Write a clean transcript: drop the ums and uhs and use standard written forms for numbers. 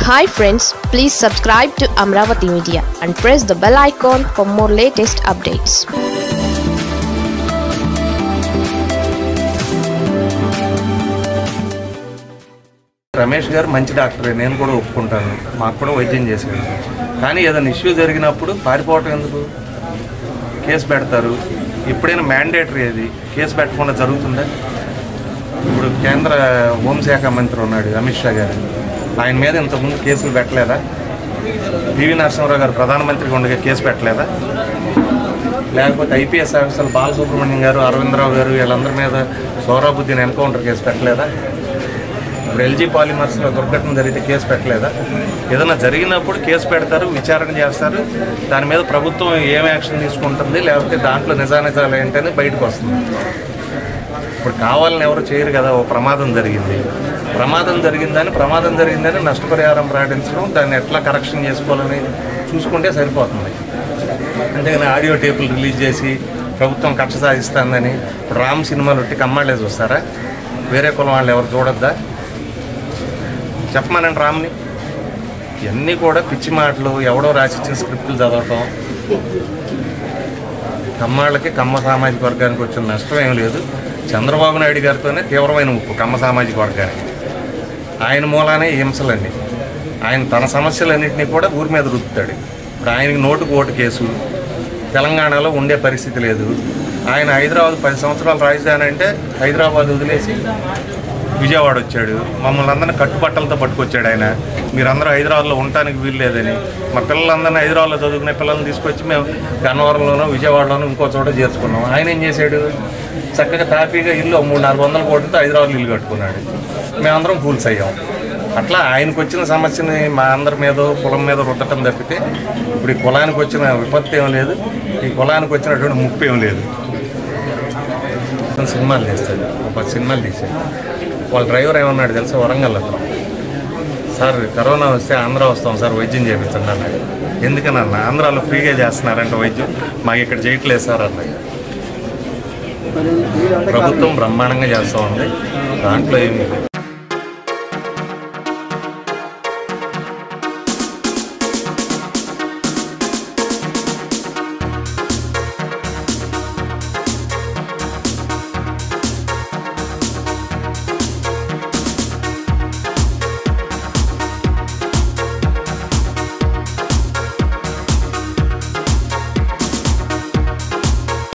Hi friends, please subscribe to Amravati Media and press the bell icon for more latest updates. Ramesh గారు మంచి డాక్టరే, నేను కూడా ఒప్పుకుంటాను. మాకు కూడా వైద్యం చేసేది. కానీ ఏదైనా ఇష్యూ జరిగినప్పుడు పారిపోవటం ఎందుకు? కేసు పెడతారు. ఎప్పుడైనా మ్యాండేటరీ అది కేసు పెట్టకుండా జరుగుతుందా? ఇప్పుడు కేంద్ర హోంశాఖ మంత్రి ఉన్నాడు అమిత్ షా గారు, ఆయన మీద ఇంతకుముందు కేసులు పెట్టలేదా? పివి నరసింహారావు గారు ప్రధానమంత్రిగా ఉండగా కేసు పెట్టలేదా? లేకపోతే ఐపీఎస్ ఆఫీసర్లు బాలసుబ్రహ్మణ్యం గారు, అరవిందరావు గారు వీళ్ళందరి మీద సోహరాబుద్దీన్ ఎన్కౌంటర్ కేసు పెట్టలేదా? ఇప్పుడు ఎల్జీ పాలిమర్స్లో దుర్ఘటన జరిగితే కేసు పెట్టలేదా? ఏదైనా జరిగినప్పుడు కేసు పెడతారు, విచారణ చేస్తారు. దాని మీద ప్రభుత్వం ఏం యాక్షన్ తీసుకుంటుంది, లేకపోతే దాంట్లో నిజానిజాలు ఏంటని బయటకు వస్తుంది. ఇప్పుడు కావాలని ఎవరు చేయరు కదా. ఓ ప్రమాదం జరిగిందని నష్టపరిహారం ప్రకటించడం, దాన్ని ఎట్లా కరెక్షన్ చేసుకోవాలని చూసుకుంటే సరిపోతుంది. అంతేగాని ఆడియో టేపులు రిలీజ్ చేసి ప్రభుత్వం కక్ష సాధిస్తుందని ఇప్పుడు రామ్ సినిమాలు ఒట్టి కమ్మాళ్ళే చూస్తారా? వేరే కులం వాళ్ళు ఎవరు చూడొద్దా? చెప్పమానండి రామ్ని. ఇవన్నీ కూడా పిచ్చి మాటలు, ఎవడో రాసిచ్చిన స్క్రిప్టులు చదవటం. కమ్మాళ్ళకి, కమ్మ సామాజిక వర్గానికి వచ్చిన నష్టం ఏం లేదు. చంద్రబాబు నాయుడు గారితోనే తీవ్రమైన ముప్పు కమ్మ సామాజిక వర్గానికి. ఆయన మూలానే హింసలండి. ఆయన తన సమస్యలన్నింటినీ కూడా ఊరి మీద రుద్దుతాడు. ఇప్పుడు ఆయనకి నోటుకు ఓటు కేసు, తెలంగాణలో ఉండే పరిస్థితి లేదు. ఆయన హైదరాబాద్ 10 సంవత్సరాలు రాజధాని అంటే హైదరాబాద్ వదిలేసి విజయవాడ వచ్చాడు. మమ్మల్ని అందరినీ కట్టుబట్టలతో పట్టుకొచ్చాడు ఆయన. మీరందరూ హైదరాబాద్లో ఉండటానికి వీలు లేదని మా పిల్లలందరినీ హైదరాబాద్లో చదువుకునే పిల్లల్ని తీసుకొచ్చి మేము గన్నవరంలోనో విజయవాడలోనో ఇంకో చోట చేర్చుకున్నాం. ఆయన ఏం చేశాడు? చక్కగా తాపీగా ఇల్లు 300-400 కోట్లతో హైదరాబాద్లో ఇల్లు కట్టుకున్నాడు. మేమందరం ఫూల్స్ అయ్యాం. అట్లా ఆయనకు వచ్చిన సమస్యని మా అందరి మీద, కులం మీద రుద్దటం తప్పితే ఇప్పుడు ఈ కులానికి వచ్చిన విపత్తు ఏం లేదు, ఈ కులానికి వచ్చినటువంటి ముప్పు ఏం లేదు. సినిమాలు తీస్తాడు, ఒక 10 సినిమాలు తీశాడు. వాళ్ళ డ్రైవర్ ఏమన్నాడు తెలుసా? వరంగల్ అతను, సార్ కరోనా వస్తే ఆంధ్ర వస్తాం సార్, వైద్యం చేయించండి అన్నాడు. ఎందుకనన్నా? ఆంధ్రాలో ఫ్రీగా చేస్తున్నారంట వైద్యం, మాకు ఇక్కడ చేయట్లేదు సార్ అన్నాడు. ప్రభుత్వం బ్రహ్మాండంగా చేస్తూ ఉంది, దాంట్లో ఏమి